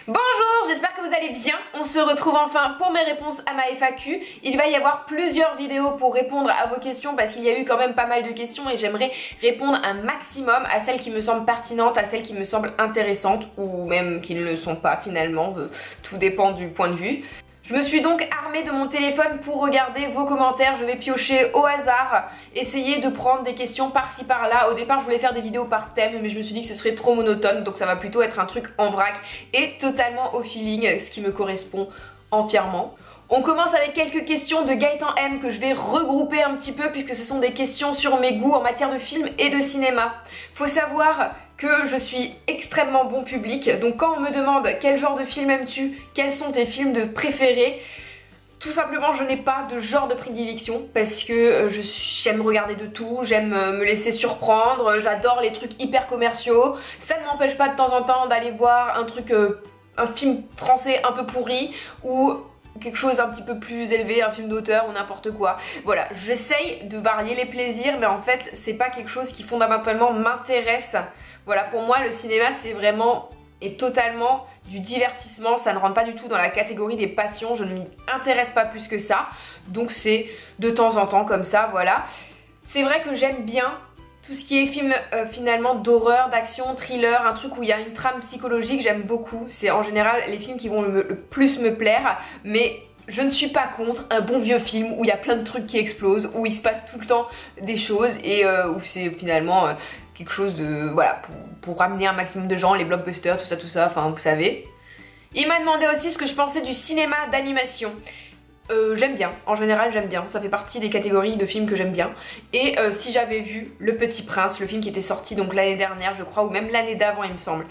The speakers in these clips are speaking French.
Bonjour, j'espère que vous allez bien. On se retrouve enfin pour mes réponses à ma FAQ. Il va y avoir plusieurs vidéos pour répondre à vos questions parce qu'il y a eu quand même pas mal de questions et j'aimerais répondre un maximum à celles qui me semblent pertinentes, à celles qui me semblent intéressantes ou même qui ne le sont pas finalement, tout dépend du point de vue. Je me suis donc armée de mon téléphone pour regarder vos commentaires, je vais piocher au hasard, essayer de prendre des questions par-ci par-là. Au départ je voulais faire des vidéos par thème mais je me suis dit que ce serait trop monotone donc ça va plutôt être un truc en vrac et totalement au feeling, ce qui me correspond entièrement. On commence avec quelques questions de Gaëtan M que je vais regrouper un petit peu puisque ce sont des questions sur mes goûts en matière de film et de cinéma. Faut savoir que je suis extrêmement bon public, donc quand on me demande quel genre de film aimes-tu, quels sont tes films de préférés, tout simplement je n'ai pas de genre de prédilection parce que j'aime regarder de tout, j'aime me laisser surprendre, j'adore les trucs hyper commerciaux, ça ne m'empêche pas de temps en temps d'aller voir un film français un peu pourri ou quelque chose un petit peu plus élevé, un film d'auteur ou n'importe quoi. Voilà, j'essaye de varier les plaisirs mais en fait c'est pas quelque chose qui fondamentalement m'intéresse. Voilà, pour moi le cinéma c'est vraiment et totalement du divertissement, ça ne rentre pas du tout dans la catégorie des passions, je ne m'y intéresse pas plus que ça. Donc c'est de temps en temps comme ça, voilà. C'est vrai que j'aime bien tout ce qui est film finalement d'horreur, d'action, thriller, un truc où il y a une trame psychologique, j'aime beaucoup. C'est en général les films qui vont le plus me plaire, mais je ne suis pas contre un bon vieux film où il y a plein de trucs qui explosent, où il se passe tout le temps des choses et où c'est finalement quelque chose de, voilà, pour ramener un maximum de gens, les blockbusters, tout ça, enfin vous savez. Il m'a demandé aussi ce que je pensais du cinéma d'animation. J'aime bien, en général j'aime bien, ça fait partie des catégories de films que j'aime bien. Et si j'avais vu Le Petit Prince, le film qui était sorti donc l'année dernière je crois, ou même l'année d'avant il me semble,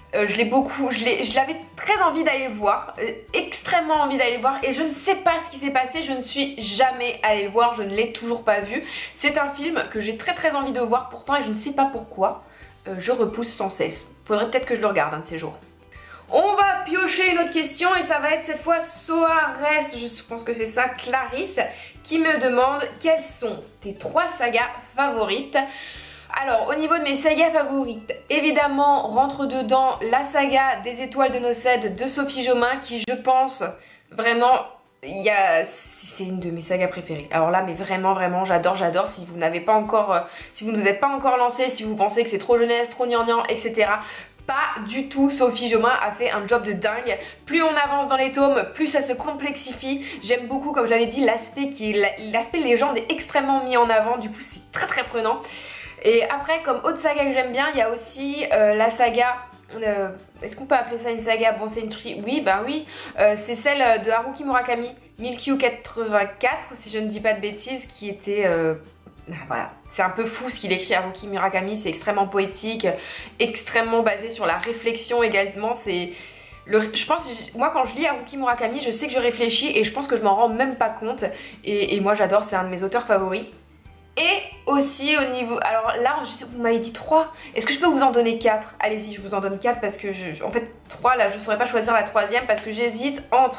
je l'avais très envie d'aller le voir, extrêmement envie d'aller le voir et je ne sais pas ce qui s'est passé, je ne suis jamais allée le voir, je ne l'ai toujours pas vu. C'est un film que j'ai très envie de voir pourtant et je ne sais pas pourquoi, je repousse sans cesse. Faudrait peut-être que je le regarde un de ces jours. On va piocher une autre question et ça va être cette fois Soares, je pense que c'est ça, Clarisse, qui me demande quelles sont tes 3 sagas favorites. Alors au niveau de mes sagas favorites, évidemment rentre dedans la saga des Étoiles de Nocède de Sophie Jomain qui je pense vraiment... c'est une de mes sagas préférées. Alors là mais vraiment j'adore. Si vous n'avez pas encore, si vous ne vous êtes pas encore lancé, si vous pensez que c'est trop jeunesse, trop gnangnan, etc. Pas du tout, Sophie Jomain a fait un job de dingue. Plus on avance dans les tomes, plus ça se complexifie. J'aime beaucoup, comme je l'avais dit, l'aspect légende est extrêmement mis en avant, du coup c'est très prenant. Et après, comme autre saga que j'aime bien, il y a aussi la saga... Est-ce qu'on peut appeler ça une saga? Bon, c'est une oui, bah oui. C'est celle de Haruki Murakami, 1000Q84, si je ne dis pas de bêtises, qui était... voilà, c'est un peu fou ce qu'il écrit Haruki Murakami, c'est extrêmement poétique, extrêmement basé sur la réflexion également. Je pense, moi quand je lis Haruki Murakami, je sais que je réfléchis et je pense que je m'en rends même pas compte. Et moi j'adore, c'est un de mes auteurs favoris. Et aussi au niveau... Alors là, je sais que vous m'avez dit 3. Est-ce que je peux vous en donner 4? Allez-y, je vous en donne 4 parce que en fait 3 là, je ne saurais pas choisir la 3e parce que j'hésite entre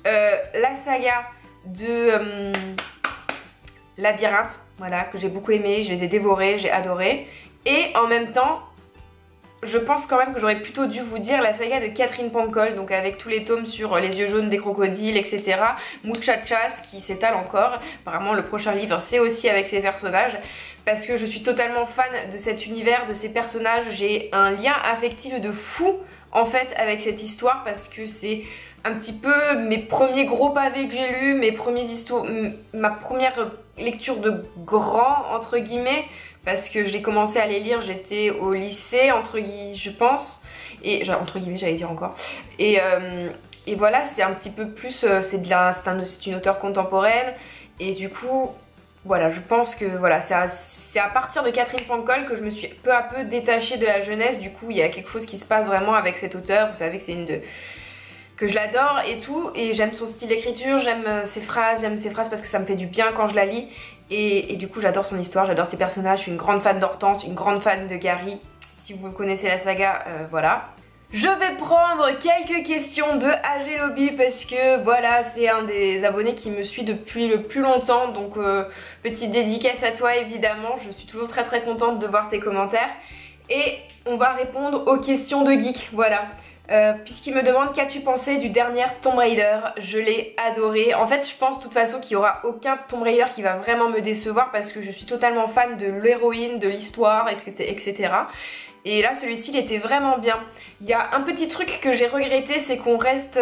la saga de Labyrinthe, voilà, que j'ai beaucoup aimé, je les ai dévorés, j'ai adoré. Et en même temps, je pense quand même que j'aurais plutôt dû vous dire la saga de Catherine Pancol, donc avec tous les tomes sur les yeux jaunes des crocodiles, etc. Muchachas qui s'étale encore. Apparemment le prochain livre c'est aussi avec ces personnages parce que je suis totalement fan de cet univers, de ces personnages. J'ai un lien affectif de fou en fait avec cette histoire parce que c'est un petit peu mes premiers gros pavés que j'ai lus, ma première lecture de grand entre guillemets. Parce que j'ai commencé à les lire, j'étais au lycée, je pense. Et entre guillemets, j'allais dire encore. Et voilà, c'est un petit peu plus... C'est une auteure contemporaine. Et du coup, voilà, je pense que voilà, c'est à partir de Catherine Pancol que je me suis peu à peu détachée de la jeunesse. Du coup, il y a quelque chose qui se passe vraiment avec cette auteure. Vous savez que c'est que je l'adore et tout. Et j'aime son style d'écriture, j'aime ses phrases parce que ça me fait du bien quand je la lis. Et du coup j'adore son histoire, j'adore ses personnages, je suis une grande fan d'Hortense, une grande fan de Gary, si vous connaissez la saga, voilà. Je vais prendre quelques questions de AG Lobby parce que voilà, c'est un des abonnés qui me suit depuis le plus longtemps, donc petite dédicace à toi évidemment, je suis toujours très contente de voir tes commentaires. Et on va répondre aux questions de geek, voilà. puisqu'il me demande qu'as-tu pensé du dernier Tomb Raider. Je l'ai adoré. En fait je pense de toute façon qu'il n'y aura aucun Tomb Raider qui va vraiment me décevoir parce que je suis totalement fan de l'héroïne, de l'histoire, etc. Et là celui-ci il était vraiment bien. Il y a un petit truc que j'ai regretté, c'est qu'on reste...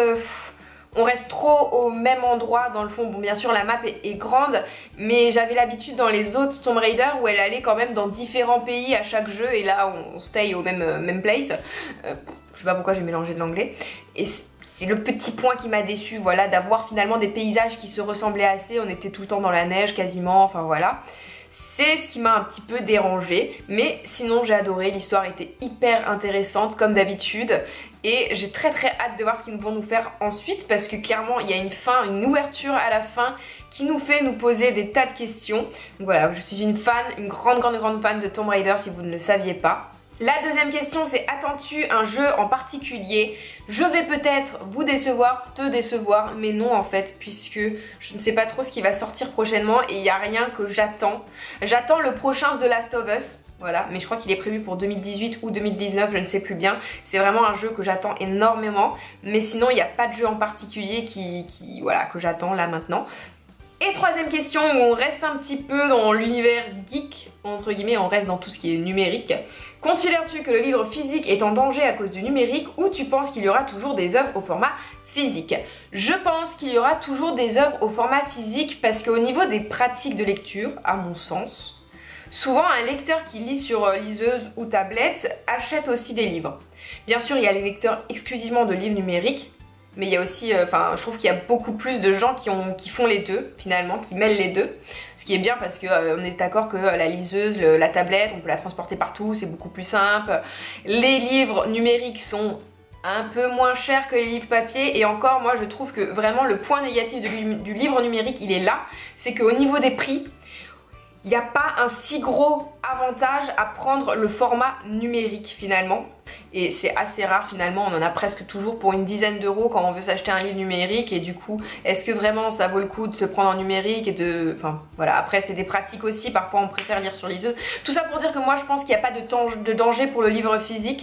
on reste trop au même endroit dans le fond. Bon bien sûr la map est grande, mais j'avais l'habitude dans les autres Tomb Raider où elle allait quand même dans différents pays à chaque jeu, et là on stay au même place. Je sais pas pourquoi j'ai mélangé de l'anglais. Et c'est le petit point qui m'a déçu, voilà, d'avoir finalement des paysages qui se ressemblaient assez. On était tout le temps dans la neige quasiment, enfin voilà. C'est ce qui m'a un petit peu dérangée, mais sinon j'ai adoré, l'histoire était hyper intéressante comme d'habitude et j'ai très hâte de voir ce qu'ils vont nous faire ensuite parce que clairement il y a une fin, une ouverture à la fin qui nous fait nous poser des tas de questions. Donc voilà, je suis une fan, une grande fan de Tomb Raider si vous ne le saviez pas. La deuxième question c'est attends-tu un jeu en particulier? Je vais peut-être vous décevoir, te décevoir, mais non en fait, puisque je ne sais pas trop ce qui va sortir prochainement et il n'y a rien que j'attends. J'attends le prochain The Last of Us, voilà, mais je crois qu'il est prévu pour 2018 ou 2019, je ne sais plus bien. C'est vraiment un jeu que j'attends énormément, mais sinon il n'y a pas de jeu en particulier voilà, que j'attends là maintenant. Et troisième question où on reste un petit peu dans l'univers geek, entre guillemets, on reste dans tout ce qui est numérique. Considères-tu que le livre physique est en danger à cause du numérique ou tu penses qu'il y aura toujours des œuvres au format physique? Je pense qu'il y aura toujours des œuvres au format physique parce qu'au niveau des pratiques de lecture, à mon sens, souvent un lecteur qui lit sur liseuse ou tablette achète aussi des livres. Bien sûr, il y a les lecteurs exclusivement de livres numériques, mais il y a aussi, je trouve qu'il y a beaucoup plus de gens qui font les deux finalement, qui mêlent les deux. Ce qui est bien parce que on est d'accord que la liseuse, la tablette, on peut la transporter partout, c'est beaucoup plus simple. Les livres numériques sont un peu moins chers que les livres papier et encore moi je trouve que vraiment le point négatif du livre numérique il est là, c'est qu'au niveau des prix, il n'y a pas un si gros avantage à prendre le format numérique finalement. Et c'est assez rare finalement, on en a presque toujours pour une dizaine d'euros quand on veut s'acheter un livre numérique. Et du coup, est-ce que vraiment ça vaut le coup de se prendre en numérique et de... Enfin voilà, après c'est des pratiques aussi, parfois on préfère lire sur liseuse. Tout ça pour dire que moi je pense qu'il n'y a pas de danger pour le livre physique.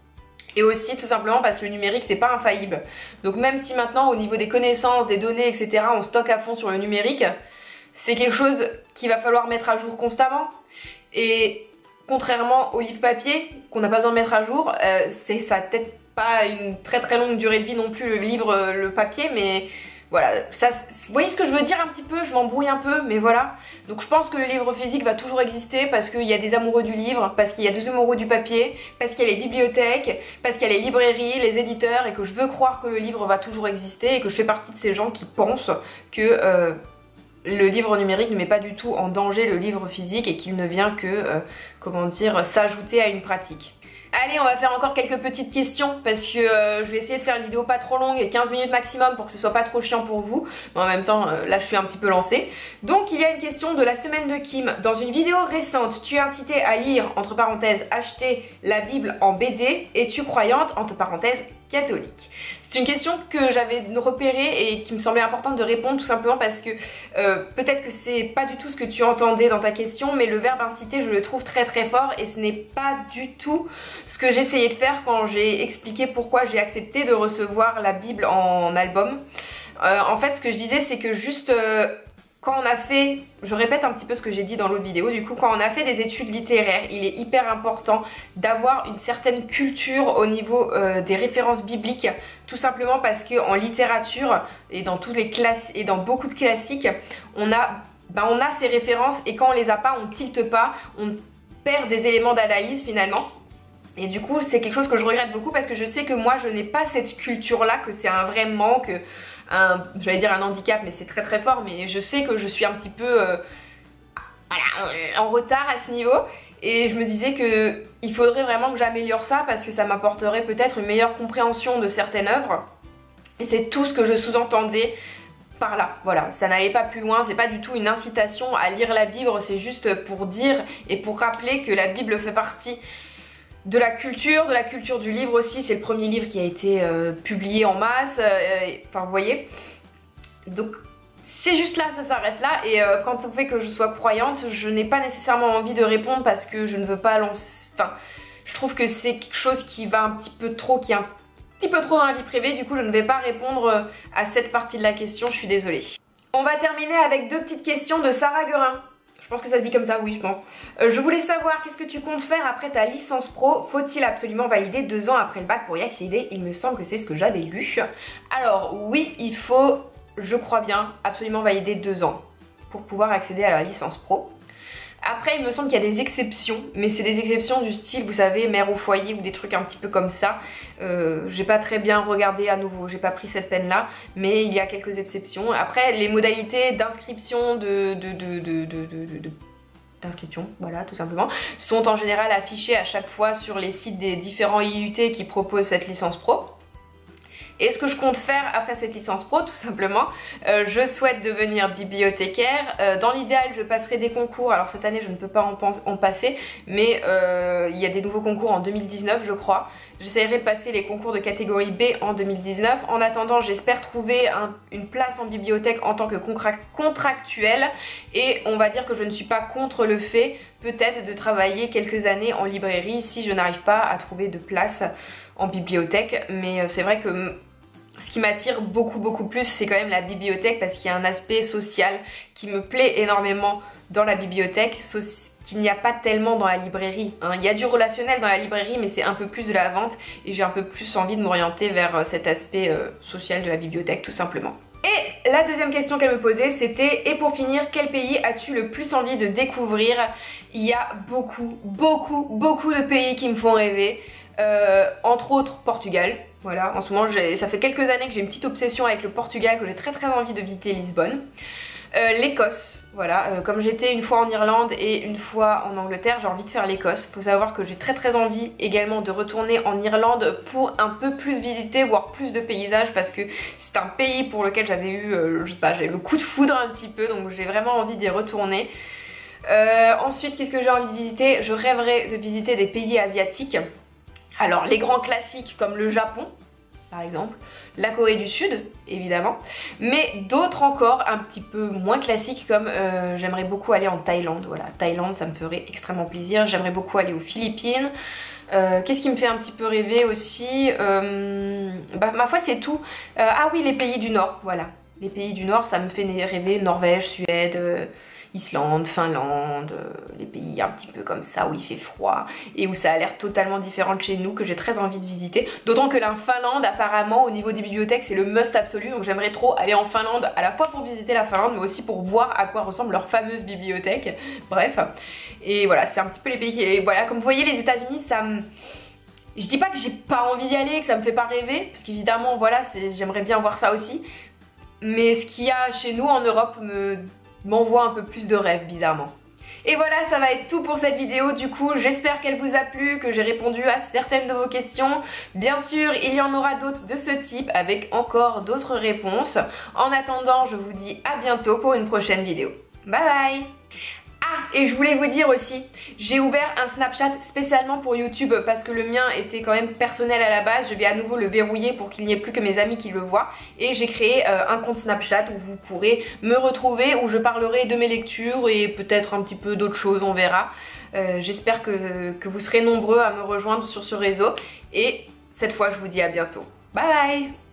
Et aussi tout simplement parce que le numérique c'est pas infaillible. Donc même si maintenant au niveau des connaissances, des données, etc. on stocke à fond sur le numérique, c'est quelque chose qu'il va falloir mettre à jour constamment. Et contrairement au livre papier, qu'on n'a pas besoin de mettre à jour, ça n'a peut-être pas une très longue durée de vie non plus le papier, mais voilà, ça, vous voyez ce que je veux dire un petit peu, je m'embrouille un peu, mais voilà. Donc je pense que le livre physique va toujours exister parce qu'il y a des amoureux du livre, parce qu'il y a des amoureux du papier, parce qu'il y a les bibliothèques, parce qu'il y a les librairies, les éditeurs, et que je veux croire que le livre va toujours exister et que je fais partie de ces gens qui pensent que... le livre numérique ne met pas du tout en danger le livre physique et qu'il ne vient que, comment dire, s'ajouter à une pratique. Allez, on va faire encore quelques petites questions parce que je vais essayer de faire une vidéo pas trop longue et 15 minutes maximum pour que ce soit pas trop chiant pour vous. Mais en même temps, là je suis un petit peu lancée. Donc il y a une question de la semaine de Kim. Dans une vidéo récente, tu incitais à lire, entre parenthèses, acheter la Bible en BD. Es-tu croyante, entre parenthèses, catholique? C'est une question que j'avais repérée et qui me semblait importante de répondre tout simplement parce que peut-être que c'est pas du tout ce que tu entendais dans ta question, mais le verbe inciter je le trouve très fort et ce n'est pas du tout ce que j'essayais de faire quand j'ai expliqué pourquoi j'ai accepté de recevoir la Bible en album. En fait ce que je disais c'est que juste... quand on a fait, je répète un petit peu ce que j'ai dit dans l'autre vidéo, du coup quand on a fait des études littéraires, il est hyper important d'avoir une certaine culture au niveau des références bibliques, tout simplement parce qu'en littérature et dans toutes les classes et dans beaucoup de classiques, on a ces références et quand on les a pas, on tilte pas, on perd des éléments d'analyse finalement. Et du coup c'est quelque chose que je regrette beaucoup parce que je sais que moi je n'ai pas cette culture là, que c'est un vrai manque, j'allais dire un handicap mais c'est très fort, mais je sais que je suis un petit peu en retard à ce niveau et je me disais que il faudrait vraiment que j'améliore ça parce que ça m'apporterait peut-être une meilleure compréhension de certaines œuvres et c'est tout ce que je sous-entendais par là. Voilà, ça n'allait pas plus loin, c'est pas du tout une incitation à lire la Bible, c'est juste pour dire et pour rappeler que la Bible fait partie de la culture du livre aussi. C'est le premier livre qui a été publié en masse, enfin vous voyez. Donc c'est juste là, ça s'arrête là. Et quand on fait que je sois croyante, je n'ai pas nécessairement envie de répondre parce que je ne veux pas lancer... Enfin, je trouve que c'est quelque chose qui va un petit peu trop, qui est un petit peu trop dans la vie privée, du coup je ne vais pas répondre à cette partie de la question, je suis désolée. On va terminer avec 2 petites questions de Sarah Guerin. Je pense que ça se dit comme ça, oui je pense. Je voulais savoir, qu'est-ce que tu comptes faire après ta licence pro? Faut-il absolument valider 2 ans après le bac pour y accéder? Il me semble que c'est ce que j'avais lu. Alors oui, il faut, je crois bien, absolument valider 2 ans pour pouvoir accéder à la licence pro. Après, il me semble qu'il y a des exceptions, mais c'est des exceptions du style, vous savez, mère au foyer ou des trucs un petit peu comme ça. J'ai pas très bien regardé à nouveau, j'ai pas pris cette peine-là, mais il y a quelques exceptions. Après, les modalités d'inscription d'inscription, voilà, tout simplement, sont en général affichées à chaque fois sur les sites des différents IUT qui proposent cette licence pro. Et ce que je compte faire après cette licence pro, tout simplement, je souhaite devenir bibliothécaire. Dans l'idéal, je passerai des concours. Alors cette année, je ne peux pas en passer, mais il y a des nouveaux concours en 2019, je crois. J'essaierai de passer les concours de catégorie B en 2019. En attendant, j'espère trouver une place en bibliothèque en tant que contractuelle. Et on va dire que je ne suis pas contre le fait, peut-être, de travailler quelques années en librairie si je n'arrive pas à trouver de place en bibliothèque. Mais c'est vrai que ce qui m'attire beaucoup plus, c'est quand même la bibliothèque, parce qu'il y a un aspect social qui me plaît énormément dans la bibliothèque, qu'il n'y a pas tellement dans la librairie, hein. Il y a du relationnel dans la librairie, mais c'est un peu plus de la vente, et j'ai un peu plus envie de m'orienter vers cet aspect social de la bibliothèque, tout simplement. Et la deuxième question qu'elle me posait, c'était: et pour finir, quel pays as-tu le plus envie de découvrir? Il y a beaucoup de pays qui me font rêver, entre autres Portugal. Voilà, en ce moment, ça fait quelques années que j'ai une petite obsession avec le Portugal, que j'ai très envie de visiter Lisbonne. L'Écosse, voilà, comme j'étais une fois en Irlande et une fois en Angleterre, j'ai envie de faire l'Écosse. Faut savoir que j'ai très envie également de retourner en Irlande pour un peu plus visiter, voir plus de paysages, parce que c'est un pays pour lequel j'avais eu, je sais pas, j'ai le coup de foudre un petit peu, donc j'ai vraiment envie d'y retourner. Ensuite, qu'est-ce que j'ai envie de visiter? Je rêverais de visiter des pays asiatiques. Alors les grands classiques comme le Japon par exemple, la Corée du Sud évidemment, mais d'autres encore un petit peu moins classiques comme j'aimerais beaucoup aller en Thaïlande. Voilà, Thaïlande, ça me ferait extrêmement plaisir. J'aimerais beaucoup aller aux Philippines. Qu'est-ce qui me fait un petit peu rêver aussi? Ma foi c'est tout. Ah oui, les pays du Nord, voilà. Les pays du Nord, ça me fait rêver. Norvège, Suède, Islande, Finlande, les pays un petit peu comme ça où il fait froid et où ça a l'air totalement différent de chez nous, que j'ai très envie de visiter. D'autant que la Finlande, apparemment, au niveau des bibliothèques, c'est le must absolu. Donc j'aimerais trop aller en Finlande, à la fois pour visiter la Finlande, mais aussi pour voir à quoi ressemble leur fameuse bibliothèque. Bref. Et voilà, c'est un petit peu les pays qui... Et voilà, comme vous voyez, les États-Unis, ça me... Je dis pas que j'ai pas envie d'y aller, que ça me fait pas rêver, parce qu'évidemment, voilà, j'aimerais bien voir ça aussi. Mais ce qu'il y a chez nous en Europe m'envoie un peu plus de rêves, bizarrement. Et voilà, ça va être tout pour cette vidéo. Du coup, j'espère qu'elle vous a plu, que j'ai répondu à certaines de vos questions. Bien sûr, il y en aura d'autres de ce type avec encore d'autres réponses. En attendant, je vous dis à bientôt pour une prochaine vidéo. Bye bye! Ah, et je voulais vous dire aussi, j'ai ouvert un Snapchat spécialement pour YouTube parce que le mien était quand même personnel à la base. Je vais à nouveau le verrouiller pour qu'il n'y ait plus que mes amis qui le voient. Et j'ai créé un compte Snapchat où vous pourrez me retrouver, où je parlerai de mes lectures et peut-être un petit peu d'autres choses, on verra. J'espère que vous serez nombreux à me rejoindre sur ce réseau. Et cette fois, je vous dis à bientôt. Bye bye!